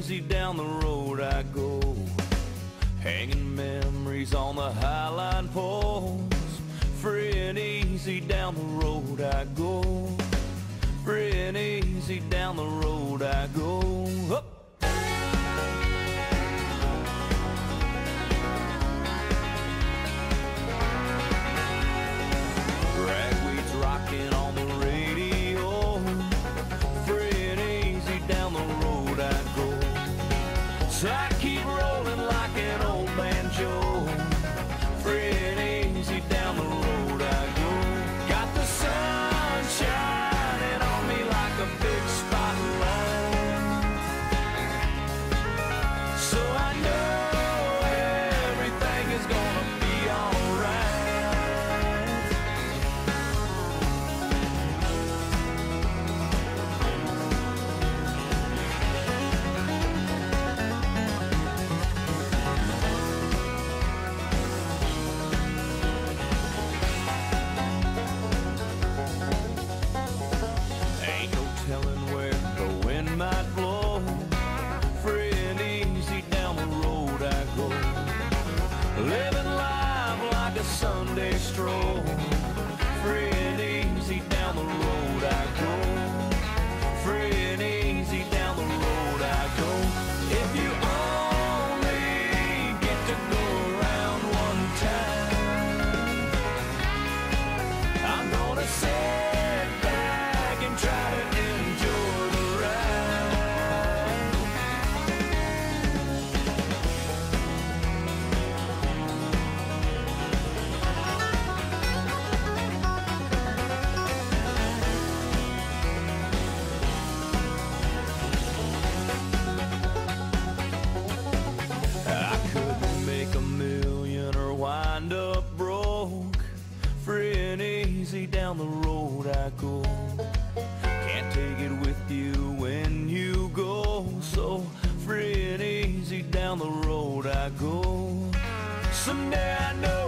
easy down the road I go, hanging memories on the highline poles. Free and easy down the road I go, free and easy down the road I go. Up. Ragweed's rocking on the radio, free and easy down the road I go. So I keep rolling like an old banjo, free and easy down the road I go. Got the sun shining on me like a big spotlight, so I know everything is gonna be alright. Ain't no telling where the wind might blow, free and easy down the road I go, living life like a Sunday stroll, free and easy down the road I go, free and easy down the road I go. If you only get to go around one time, I'm gonna sit back and try to enjoy the ride. I couldn't make a million or wind up broke, free and easy down the road I go. Can't take it with you when you go, so free and easy down the road I go. Someday I know